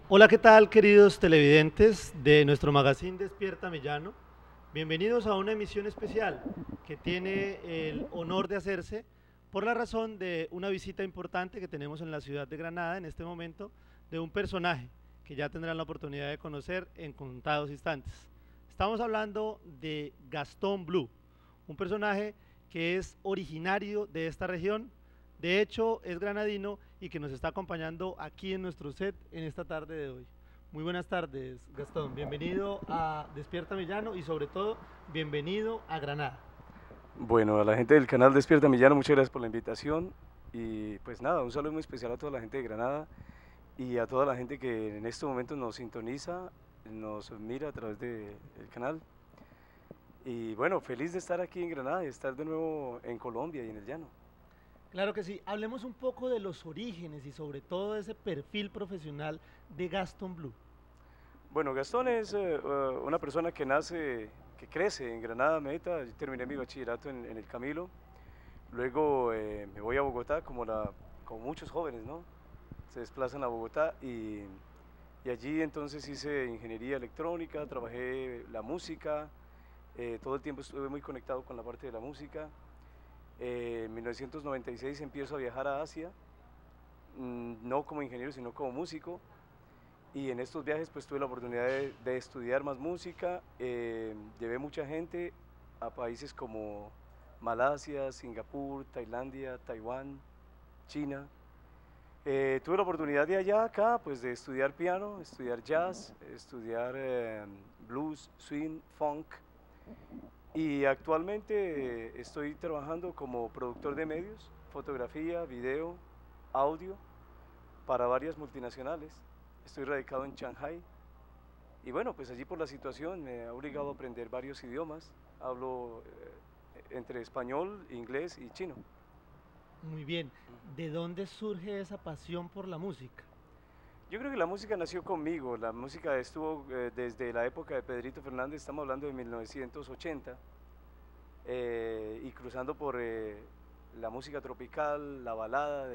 Hola, ¿qué tal, queridos televidentes de nuestro magazine Despierta Millano? Bienvenidos a una emisión especial que tiene el honor de hacerse por la razón de una visita importante que tenemos en la ciudad de Granada en este momento de un personaje que ya tendrán la oportunidad de conocer en contados instantes. Estamos hablando de Gastón Blue, un personaje que es originario de esta región, de hecho es granadino y que nos está acompañando aquí en nuestro set en esta tarde de hoy. Muy buenas tardes, Gastón. Bienvenido a Despierta Millano y sobre todo, bienvenido a Granada. Bueno, a la gente del canal Despierta Millano, muchas gracias por la invitación. Y pues nada, un saludo muy especial a toda la gente de Granada y a toda la gente que en este momento nos sintoniza, nos mira a través del canal. Y bueno, feliz de estar aquí en Granada y estar de nuevo en Colombia y en el llano. Claro que sí. Hablemos un poco de los orígenes y sobre todo de ese perfil profesional de Gastón Blue. Bueno, Gastón es una persona que nace, que crece en Granada Meta. Yo terminé mi bachillerato en el Camilo. Luego me voy a Bogotá como muchos jóvenes, ¿no? Se desplazan a Bogotá y allí entonces hice ingeniería electrónica, trabajé la música, todo el tiempo estuve muy conectado con la parte de la música. En 1996 empiezo a viajar a Asia, no como ingeniero, sino como músico. Y en estos viajes pues tuve la oportunidad de estudiar más música, llevé mucha gente a países como Malasia, Singapur, Tailandia, Taiwán, China. Tuve la oportunidad de allá acá, pues de estudiar piano, estudiar jazz, estudiar blues, swing, funk. Y actualmente estoy trabajando como productor de medios, fotografía, video, audio, para varias multinacionales. Estoy radicado en Shanghai. Y bueno, pues allí por la situación me ha obligado a aprender varios idiomas. Hablo entre español, inglés y chino. Muy bien. ¿De dónde surge esa pasión por la música? Yo creo que la música nació conmigo, la música estuvo desde la época de Pedrito Fernández, estamos hablando de 1980, y cruzando por la música tropical, la balada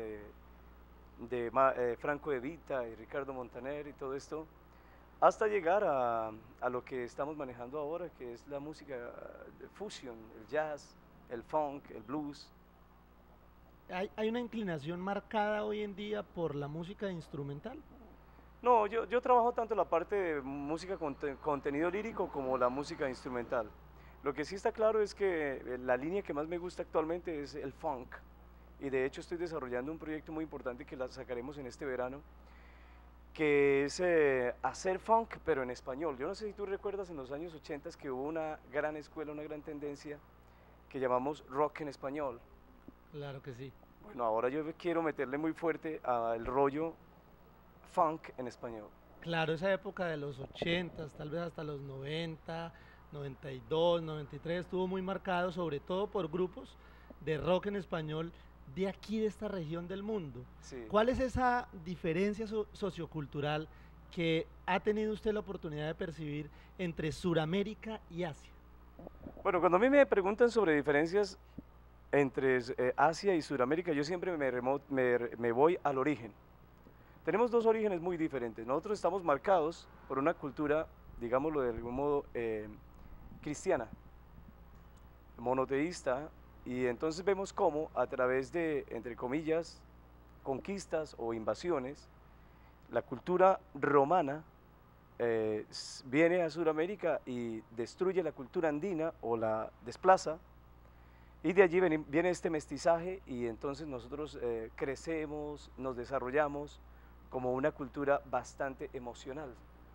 de Franco De Vita y Ricardo Montaner y todo esto, hasta llegar a lo que estamos manejando ahora, que es la música de fusion, el jazz, el funk, el blues. ¿Hay una inclinación marcada hoy en día por la música instrumental? No, yo trabajo tanto la parte de música con contenido lírico como la música instrumental. Lo que sí está claro es que la línea que más me gusta actualmente es el funk. Y de hecho estoy desarrollando un proyecto muy importante que la sacaremos en este verano, que es hacer funk pero en español. Yo no sé si tú recuerdas en los años 80 que hubo una gran escuela, una gran tendencia que llamamos rock en español. Claro que sí. Bueno, ahora yo quiero meterle muy fuerte al rollo funk en español. Claro, esa época de los 80, tal vez hasta los 90, 92, 93, estuvo muy marcado sobre todo por grupos de rock en español de aquí, de esta región del mundo. Sí. ¿Cuál es esa diferencia sociocultural que ha tenido usted la oportunidad de percibir entre Suramérica y Asia? Bueno, cuando a mí me preguntan sobre diferencias entre Asia y Sudamérica, yo siempre me voy al origen. Tenemos dos orígenes muy diferentes. Nosotros estamos marcados por una cultura, digámoslo de algún modo, cristiana, monoteísta, y entonces vemos cómo a través de, entre comillas, conquistas o invasiones, la cultura romana viene a Sudamérica y destruye la cultura andina o la desplaza, y de allí viene este mestizaje y entonces nosotros crecemos, nos desarrollamos como una cultura bastante emocional,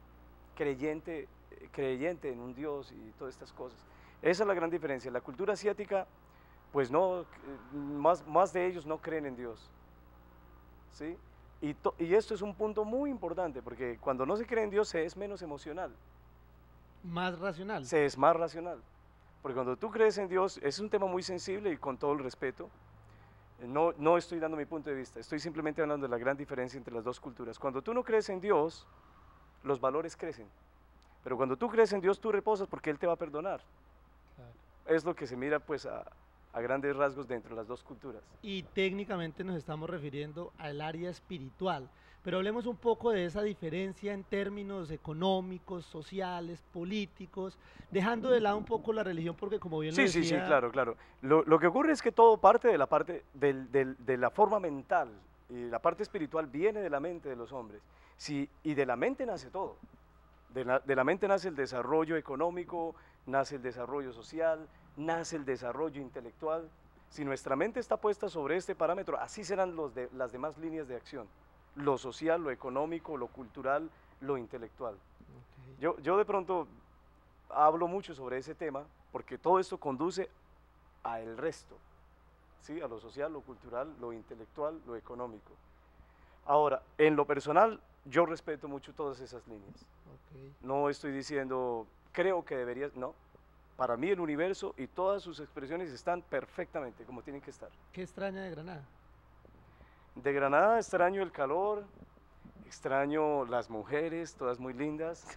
creyente en un Dios y todas estas cosas. Esa es la gran diferencia. La cultura asiática, pues no, más de ellos no creen en Dios, ¿sí? Y esto es un punto muy importante, porque cuando no se cree en Dios se es menos emocional, Más racional. se es más racional. Porque cuando tú crees en Dios, es un tema muy sensible y con todo el respeto, no estoy dando mi punto de vista, estoy simplemente hablando de la gran diferencia entre las dos culturas. Cuando tú no crees en Dios, los valores crecen. Pero cuando tú crees en Dios, tú reposas porque Él te va a perdonar. Claro. Es lo que se mira pues a grandes rasgos dentro de las dos culturas. Y técnicamente nos estamos refiriendo al área espiritual. pero hablemos un poco de esa diferencia en términos económicos, sociales, políticos, dejando de lado un poco la religión, porque como bien lo Sí, sí, sí, decía, claro, claro. Lo que ocurre es que todo parte de la parte de la forma mental y la parte espiritual viene de la mente de los hombres. Sí, y de la mente nace todo. De la mente nace el desarrollo económico, nace el desarrollo social, nace el desarrollo intelectual. Si nuestra mente está puesta sobre este parámetro, así serán las demás líneas de acción. Lo social, lo económico, lo cultural, lo intelectual. ok, Yo de pronto hablo mucho sobre ese tema porque todo esto conduce a el resto, ¿sí? A lo social, lo cultural, lo intelectual, lo económico. Ahora, en lo personal, yo respeto mucho todas esas líneas. ok. No estoy diciendo, creo que deberías, no. Para mí el universo y todas sus expresiones están perfectamente como tienen que estar. ¿Qué extraña de Granada? De Granada extraño el calor, extraño las mujeres, todas muy lindas.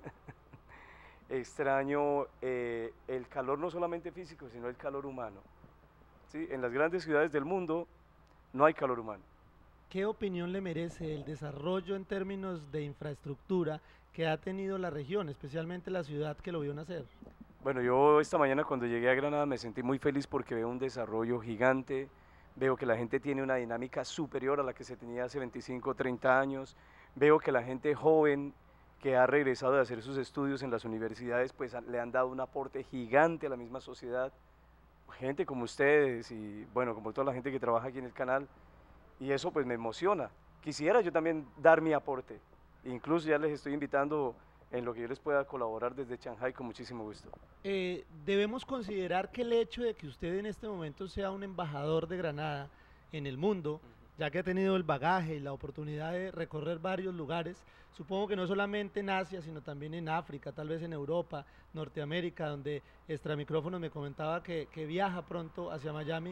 Extraño el calor no solamente físico, sino el calor humano. ¿Sí? En las grandes ciudades del mundo no hay calor humano. ¿Qué opinión le merece el desarrollo en términos de infraestructura que ha tenido la región, especialmente la ciudad que lo vio nacer? Bueno, yo esta mañana cuando llegué a Granada me sentí muy feliz porque veo un desarrollo gigante, veo que la gente tiene una dinámica superior a la que se tenía hace 25 o 30 años, veo que la gente joven que ha regresado de hacer sus estudios en las universidades, pues le han dado un aporte gigante a la misma sociedad, gente como ustedes y bueno, como toda la gente que trabaja aquí en el canal, y eso pues me emociona. Quisiera yo también dar mi aporte, incluso ya les estoy invitando en lo que yo les pueda colaborar desde Shanghai con muchísimo gusto. Debemos considerar que el hecho de que usted en este momento sea un embajador de Granada en el mundo, ya que ha tenido el bagaje y la oportunidad de recorrer varios lugares, supongo que no solamente en Asia, sino también en África, tal vez en Europa, Norteamérica, donde Extra Micrófonos me comentaba que viaja pronto hacia Miami.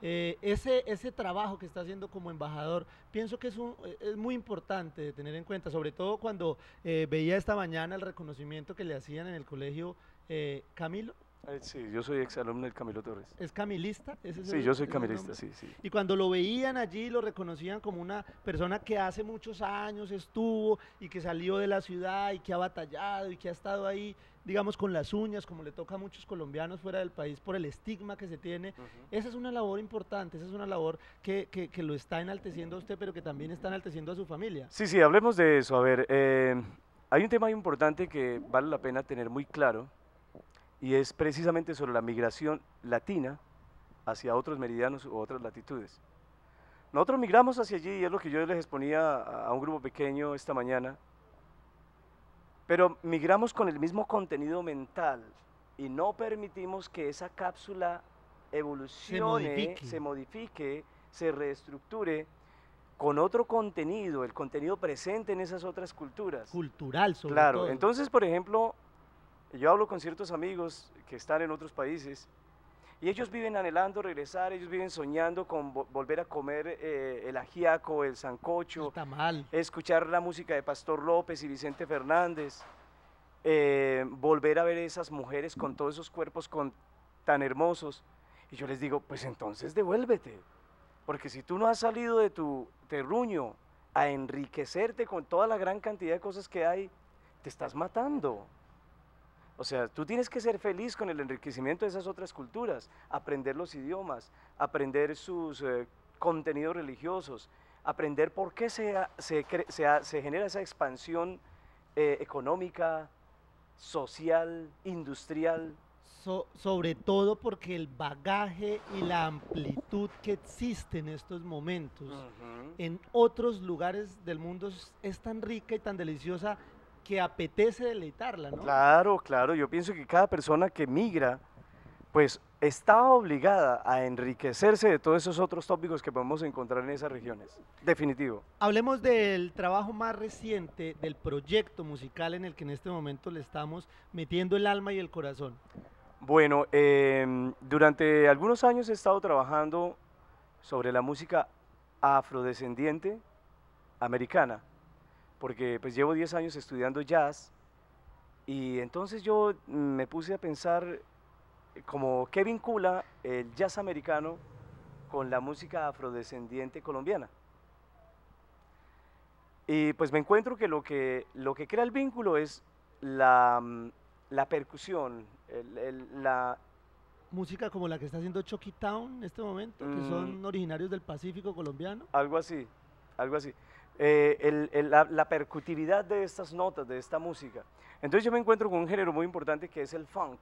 Ese trabajo que está haciendo como embajador, pienso que es muy importante de tener en cuenta, sobre todo cuando veía esta mañana el reconocimiento que le hacían en el colegio Camilo. Sí, yo soy exalumno del Camilo Torres. ¿Es camilista? Sí, yo soy Ese es el camilista, nombre. sí, sí. Y cuando lo veían allí, lo reconocían como una persona que hace muchos años estuvo y que salió de la ciudad y que ha batallado y que ha estado ahí, digamos, con las uñas, como le toca a muchos colombianos fuera del país por el estigma que se tiene. Ujú. Esa es una labor importante, esa es una labor que lo está enalteciendo a usted, pero que también está enalteciendo a su familia. Sí, sí, hablemos de eso. A ver, hay un tema importante que vale la pena tener muy claro y es precisamente sobre la migración latina hacia otros meridianos u otras latitudes. Nosotros migramos hacia allí y es lo que yo les exponía a un grupo pequeño esta mañana, pero migramos con el mismo contenido mental y no permitimos que esa cápsula Se evolucione, modifique, se modifique, se reestructure con otro contenido, el contenido presente en esas otras culturas. cultural sobre Claro, todo. entonces, por ejemplo, yo hablo con ciertos amigos que están en otros países y ellos viven anhelando regresar, ellos viven soñando con volver a comer el ajiaco, el El sancocho, tamal. escuchar la música de Pastor López y Vicente Fernández, volver a ver esas mujeres con todos esos cuerpos tan hermosos. Y yo les digo, pues entonces devuélvete, porque si tú no has salido de tu terruño a enriquecerte con toda la gran cantidad de cosas que hay, te estás matando. O sea, tú tienes que ser feliz con el enriquecimiento de esas otras culturas, aprender los idiomas, aprender sus contenidos religiosos, aprender por qué se genera esa expansión económica, social, industrial. Sobre todo porque el bagaje y la amplitud que existe en estos momentos Ujú. en otros lugares del mundo es tan rica y tan deliciosa que apetece deleitarla, ¿no? Claro, claro, yo pienso que cada persona que migra, pues está obligada a enriquecerse de todos esos otros tópicos que podemos encontrar en esas regiones. Definitivo. Hablemos del trabajo más reciente, del proyecto musical en el que en este momento le estamos metiendo el alma y el corazón. Bueno, durante algunos años he estado trabajando sobre la música afrodescendiente americana, porque pues llevo 10 años estudiando jazz y entonces yo me puse a pensar como qué vincula el jazz americano con la música afrodescendiente colombiana. Y pues me encuentro que lo que crea el vínculo es la percusión, Música como la que está haciendo Chucky Town en este momento, que mm, son originarios del Pacífico colombiano. algo así, algo así. La percutividad de estas notas, de esta música. Entonces yo me encuentro con un género muy importante que es el funk.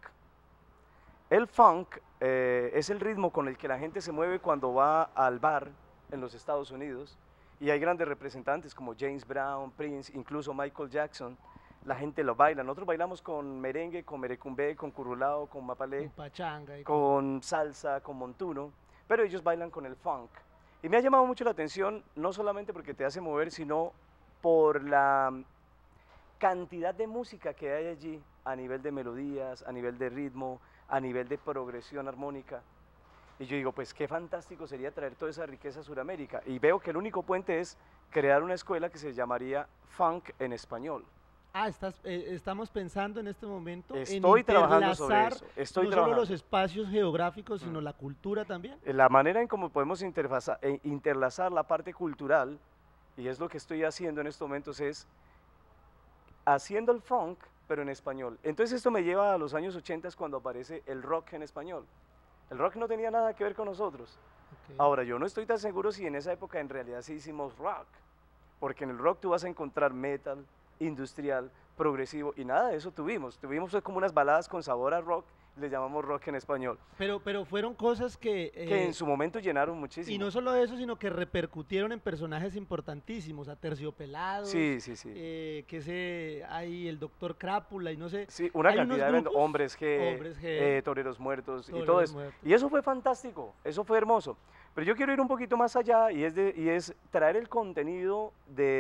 El funk es el ritmo con el que la gente se mueve cuando va al bar en los Estados Unidos y hay grandes representantes como James Brown, Prince, incluso Michael Jackson. La gente lo baila. Nosotros bailamos con merengue, con merecumbe, con curulao, con Con mapalé, pachanga y con... con salsa, con montuno, pero ellos bailan con el funk. Y me ha llamado mucho la atención, no solamente porque te hace mover, sino por la cantidad de música que hay allí a nivel de melodías, a nivel de ritmo, a nivel de progresión armónica. Y yo digo, pues qué fantástico sería traer toda esa riqueza a Sudamérica. Y veo que el único puente es crear una escuela que se llamaría Funk en español. Ah, estamos pensando en este momento en Estoy trabajando sobre interlazar eso, estoy no solo los trabajando. espacios geográficos, sino la cultura también. La manera en cómo podemos interlazar la parte cultural, y es lo que estoy haciendo en estos momentos, es haciendo el funk, pero en español. Entonces esto me lleva a los años 80 cuando aparece el rock en español. El rock no tenía nada que ver con nosotros. Ok. Ahora, yo no estoy tan seguro si en esa época en realidad sí hicimos rock, porque en el rock tú vas a encontrar metal, industrial, progresivo, y nada de eso tuvimos. Tuvimos como unas baladas con sabor a rock, le llamamos rock en español, Pero fueron cosas que, que en su momento llenaron y muchísimo. no solo eso, sino que repercutieron en personajes importantísimos, Aterciopelados, Sí, sí, sí. hay el Doctor Crápula y no sé, Sí, una hay unos cantidad de grupos, hombres Hombres G, toreros muertos y todo Toreros eso. Muertos. Y eso fue fantástico, eso fue hermoso. Pero yo quiero ir un poquito más allá y es traer el contenido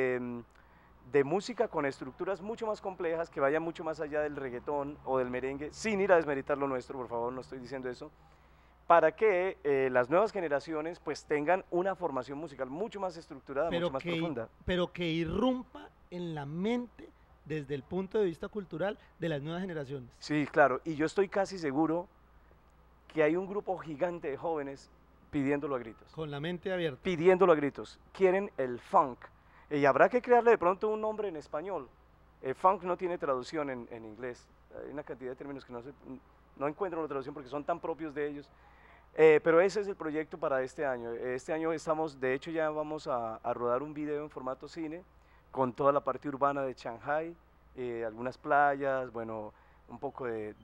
de música con estructuras mucho más complejas, que vaya mucho más allá del reggaetón o del merengue, sin ir a desmeritar lo nuestro, por favor, no estoy diciendo eso, para que las nuevas generaciones pues tengan una formación musical mucho más estructurada, mucho pero más que, profunda. pero que irrumpa en la mente desde el punto de vista cultural de las nuevas generaciones, Sí, claro, y yo estoy casi seguro que hay un grupo gigante de jóvenes pidiéndolo a gritos, con la mente abierta. pidiéndolo a gritos. Quieren el funk. Y habrá que crearle de pronto un nombre en español. El funk no tiene traducción en inglés. Hay una cantidad de términos que no encuentro la traducción porque son tan propios de ellos. Pero ese es el proyecto para este año. Este año estamos, de hecho ya vamos a rodar un video en formato cine con toda la parte urbana de Shanghai, algunas playas, bueno, un poco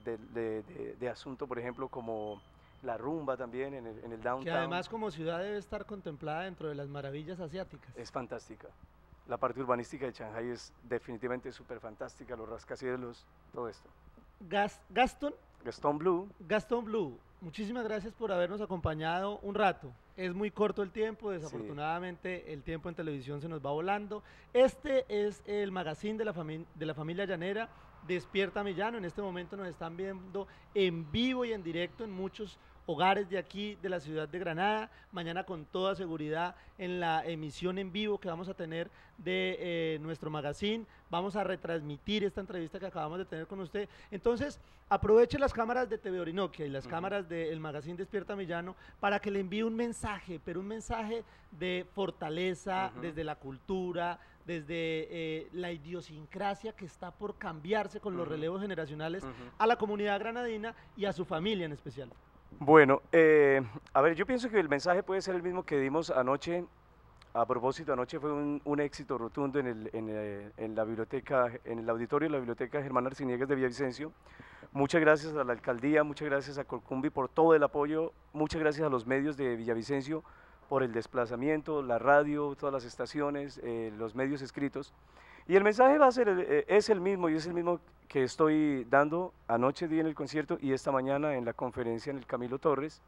de asunto, por ejemplo, como la rumba también en el Que downtown. además como ciudad debe estar contemplada dentro de las maravillas asiáticas. Es fantástica. La parte urbanística de Shanghai es definitivamente súper fantástica, los rascacielos, todo esto. Gaston, Gastón Blue, Gastón Blue, muchísimas gracias por habernos acompañado un rato. Es muy corto el tiempo, sí, desafortunadamente el tiempo en televisión se nos va volando. Este es el magazine de la familia llanera, Despierta Millano. En este momento nos están viendo en vivo y en directo en muchos hogares de aquí, de la ciudad de Granada. Mañana con toda seguridad en la emisión en vivo que vamos a tener de nuestro magazine, vamos a retransmitir esta entrevista que acabamos de tener con usted. Entonces, aproveche las cámaras de TV Orinoquia y las cámaras del magazine Despierta Millano para que le envíe un mensaje, pero un mensaje de fortaleza desde la cultura, desde la idiosincrasia que está por cambiarse con los relevos generacionales a la comunidad granadina y a su familia en especial. Bueno, a ver, yo pienso que el mensaje puede ser el mismo que dimos anoche. A propósito, anoche fue un éxito rotundo en la biblioteca, en el auditorio de la biblioteca Germán Arciniegas de Villavicencio. Muchas gracias a la alcaldía, muchas gracias a Corcumbi por todo el apoyo, muchas gracias a los medios de Villavicencio por el desplazamiento, la radio, todas las estaciones, los medios escritos. Y el mensaje va a ser, es el mismo, y es el mismo que estoy dando. Anoche di en el concierto y esta mañana en la conferencia en el Camilo Torres.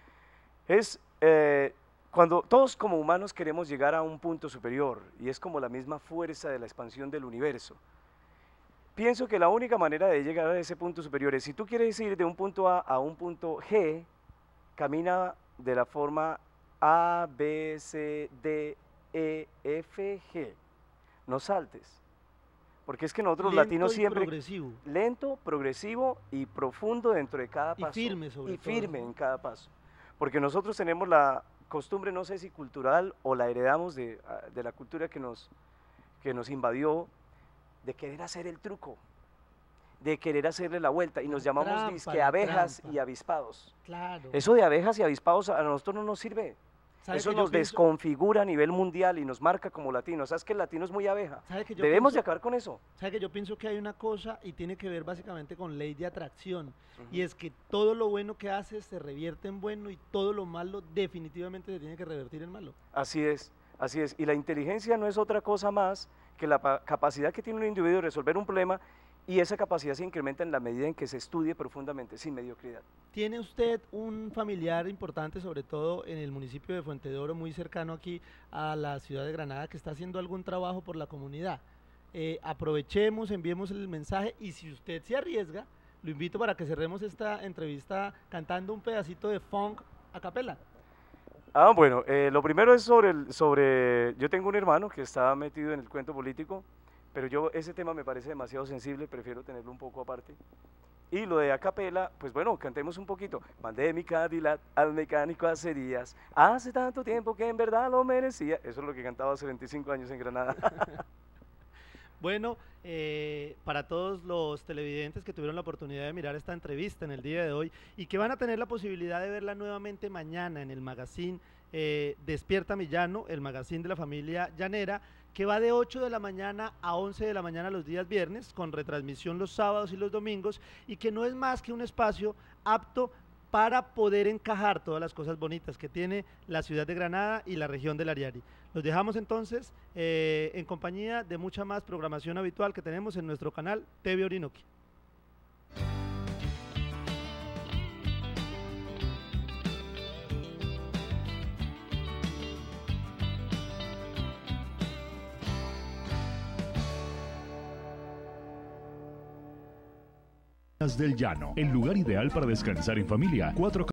Es cuando todos como humanos queremos llegar a un punto superior, y es como la misma fuerza de la expansión del universo. Pienso que la única manera de llegar a ese punto superior es, si tú quieres ir de un punto A un punto G, camina de la forma A, B, C, D, E, F, G. No saltes. Porque es que nosotros los latinos siempre... Progresivo. Lento, progresivo y profundo dentro de cada Y paso. firme sobre Y todo, firme ¿no? en cada paso. Porque nosotros tenemos la costumbre, no sé si cultural o la heredamos de la cultura que nos invadió de querer hacer el truco, de querer hacerle la vuelta, y nos llamamos trampa, dizque la abejas trampa. y avispados. Claro. Eso de abejas y avispados a nosotros no nos sirve. ¿Sabe Eso que yo nos pienso? desconfigura a nivel mundial y nos marca como latinos. ¿Sabes que el latino es muy abeja? ¿Sabe que yo Debemos de pienso? acabar con eso. ¿Sabe que yo pienso que hay una cosa y tiene que ver básicamente con ley de atracción? Y es que todo lo bueno que haces se revierte en bueno y todo lo malo definitivamente se tiene que revertir en malo. Así es, así es. Y la inteligencia no es otra cosa más que la capacidad que tiene un individuo de resolver un problema, y esa capacidad se incrementa en la medida en que se estudie profundamente, sin mediocridad. ¿Tiene usted un familiar importante, sobre todo en el municipio de Fuente de Oro, muy cercano aquí a la ciudad de Granada, que está haciendo algún trabajo por la comunidad? Aprovechemos, enviemos el mensaje, y si usted se arriesga, lo invito para que cerremos esta entrevista cantando un pedacito de funk a capela. Bueno, lo primero es yo tengo un hermano que está metido en el cuento político, pero ese tema me parece demasiado sensible, prefiero tenerlo un poco aparte. Y lo de a capela, pues bueno, cantemos un poquito. Mandé mi Cadillac al mecánico hace días, hace tanto tiempo que en verdad lo merecía. Eso es lo que cantaba hace 25 años en Granada. Bueno, para todos los televidentes que tuvieron la oportunidad de mirar esta entrevista en el día de hoy y que van a tener la posibilidad de verla nuevamente mañana en el magazine Despierta Mi Llano, el magazine de la familia llanera, que va de 8 de la mañana a 11 de la mañana los días viernes, con retransmisión los sábados y los domingos, y que no es más que un espacio apto para poder encajar todas las cosas bonitas que tiene la ciudad de Granada y la región del Ariari. Los dejamos entonces en compañía de mucha más programación habitual que tenemos en nuestro canal TV Orinoquia. Del Llano, el lugar ideal para descansar en familia. 4